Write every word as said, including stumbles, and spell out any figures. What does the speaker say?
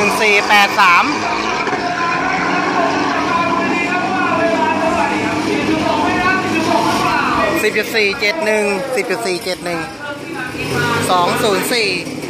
นึ่งสี่แปดสามสิบจุดสี่เจ็ดหนึ่งสิบจุดสี่เจ็ดหนึ่งสองศูนย์สี่